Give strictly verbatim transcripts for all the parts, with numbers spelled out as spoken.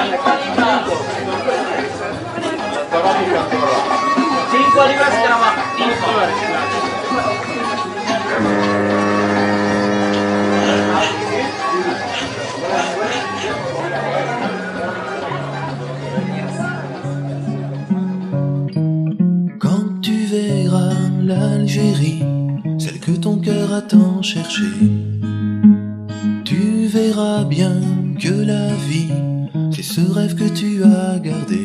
cinque arriva si chiama cinque. Quand tu verras l'Algérie, celle que ton cœur a tant cherché, tu verras bien que la vie, c'est ce rêve que tu as gardé.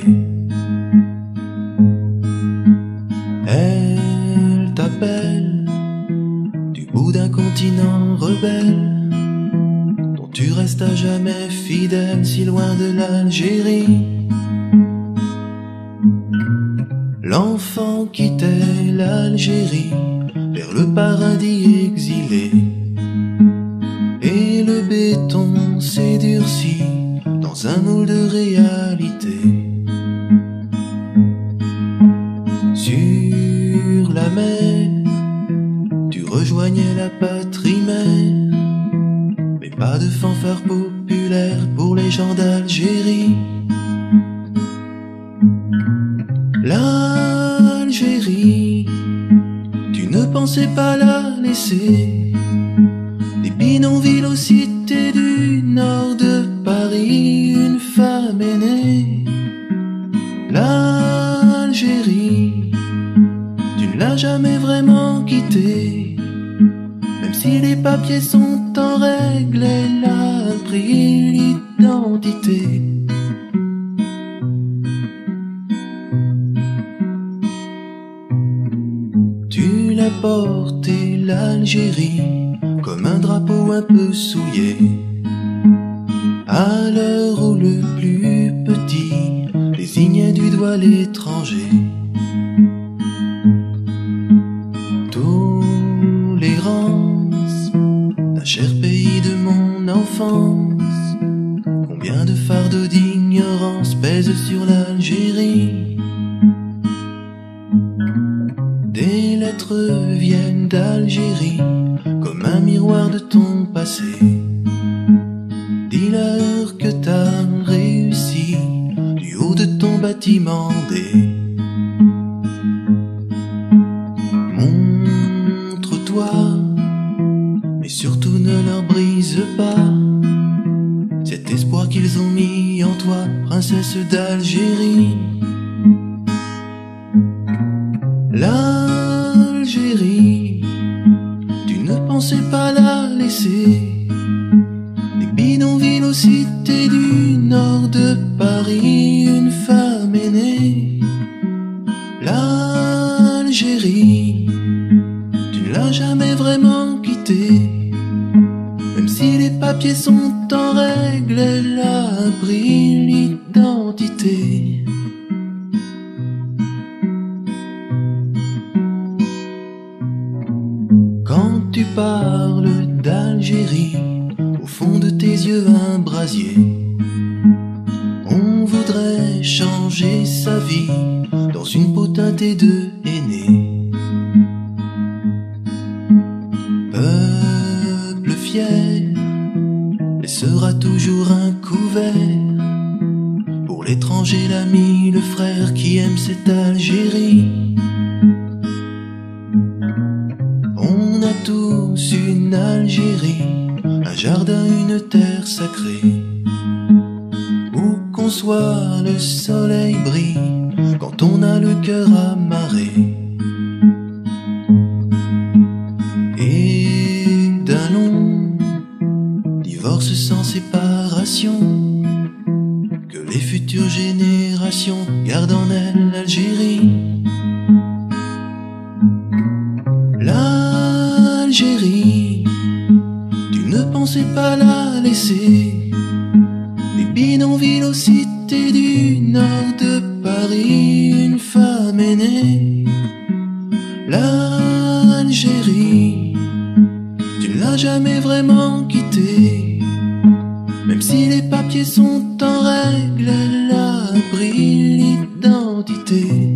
Elle t'appelle du bout d'un continent rebelle, dont tu restes à jamais fidèle, si loin de l'Algérie. L'enfant quittait l'Algérie vers le paradis exilé, et le béton s'est durci dans un moule de réalité. Sur la mer, tu rejoignais la patrie mère, mais pas de fanfare populaire pour les gens d'Algérie. L'Algérie, tu ne pensais pas la laisser. Des bidonvilles aux cités du nord de Paris, une femme est née. L'Algérie, tu ne l'as jamais vraiment quittée. Même si les papiers sont en règle, elle a pris l'identité. Tu l'as porté l'Algérie comme un drapeau un peu souillé, à l'heure où le plus petit désignait du doigt l'étranger. Tolérance, d'un cher pays de mon enfance, combien de fardeaux d'ignorance pèsent sur l'Algérie. Des lettres viennent d'Algérie comme un miroir de ton passé. Dis-leur que t'as réussi du haut de ton bâtiment D. Montre-toi, mais surtout ne leur brise pas cet espoir qu'ils ont mis en toi, princesse d'Algérie. L'Algérie, tu ne pensais pas la laisser. Des bidonvilles aux cités du nord de Paris, une femme est née. L'Algérie, tu ne l'as jamais vraiment quittée. Même si les papiers sont en règle, elle a pris l'identité. Quand tu parles d'Algérie, au fond de tes yeux un brasier, on voudrait changer sa vie dans une peau teintée de henné. Peuple fier laissera toujours un couvert pour l'étranger, l'ami, le frère qui aime cette Algérie. On a tous une Algérie, un jardin, une terre sacrée, où qu'on soit le soleil brille quand on a le cœur amarré. Et d'un long divorce sans séparation, que les futures générations gardent en elles l'Algérie. L'Algérie, tu ne pensais pas la laisser. Des bidonvilles aux cités du nord de Paris, une femme est née. L'Algérie, tu ne l'as jamais vraiment quittée. Même si les papiers sont en règle, elle a pris l'identité.